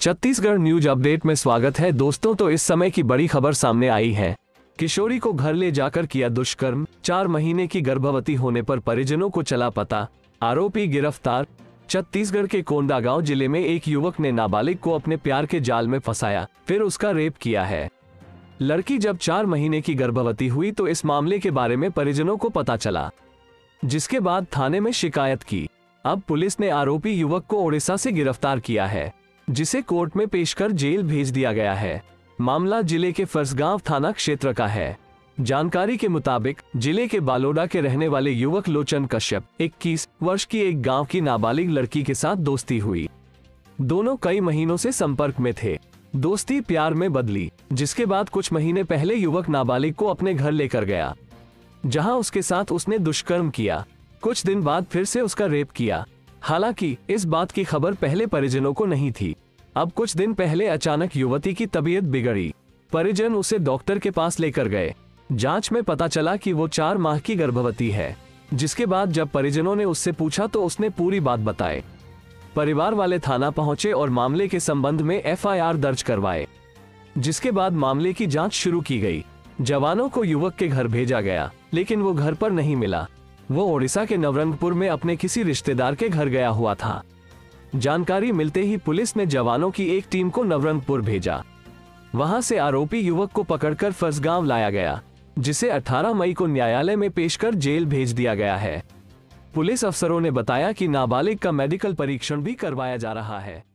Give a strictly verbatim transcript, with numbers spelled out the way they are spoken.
Chhattisgarh news update में स्वागत है दोस्तों। तो इस समय की बड़ी खबर सामने आई है। किशोरी को घर ले जाकर किया दुष्कर्म, चार महीने की गर्भवती होने पर परिजनों को चला पता, आरोपी गिरफ्तार। छत्तीसगढ़ के कोंडागांव जिले में एक युवक ने नाबालिग को अपने प्यार के जाल में फंसाया, फिर उसका रेप किया है। लड़की जब चार महीने की गर्भवती हुई तो इस मामले के बारे में परिजनों को पता चला, जिसके बाद थाने में शिकायत की। अब पुलिस ने आरोपी युवक को ओडिशा से गिरफ्तार किया है, जिसे कोर्ट में पेश कर जेल भेज दिया गया है। मामला जिले के फरसगांव थाना क्षेत्र का है। जानकारी के मुताबिक जिले के बालोडा के रहने वाले युवक लोचन कश्यप इक्कीस वर्ष की एक गांव की नाबालिग लड़की के साथ दोस्ती हुई। दोनों कई महीनों से संपर्क में थे। दोस्ती प्यार में बदली, जिसके बाद कुछ महीने पहले युवक नाबालिग को अपने घर लेकर गया, जहां उसके साथ उसने दुष्कर्म किया। कुछ दिन बाद फिर से उसका रेप किया। हालांकि इस बात की खबर पहले परिजनों को नहीं थी। अब कुछ दिन पहले अचानक युवती की तबीयत बिगड़ी। परिजन उसे डॉक्टर के पास लेकर गए। जांच में पता चला कि वो चार माह की गर्भवती है, जिसके बाद जब परिजनों ने उससे पूछा तो उसने पूरी बात बताई। परिवार वाले थाना पहुंचे और मामले के संबंध में एफ आई आर दर्ज करवाए, जिसके बाद मामले की जांच शुरू की गई। जवानों को युवक के घर भेजा गया, लेकिन वो घर पर नहीं मिला। वो ओडिशा के नवरंगपुर में अपने किसी रिश्तेदार के घर गया हुआ था। जानकारी मिलते ही पुलिस ने जवानों की एक टीम को नवरंगपुर भेजा। वहां से आरोपी युवक को पकड़कर फरसगांव लाया गया, जिसे अठारह मई को न्यायालय में पेश कर जेल भेज दिया गया है। पुलिस अफसरों ने बताया कि नाबालिग का मेडिकल परीक्षण भी करवाया जा रहा है।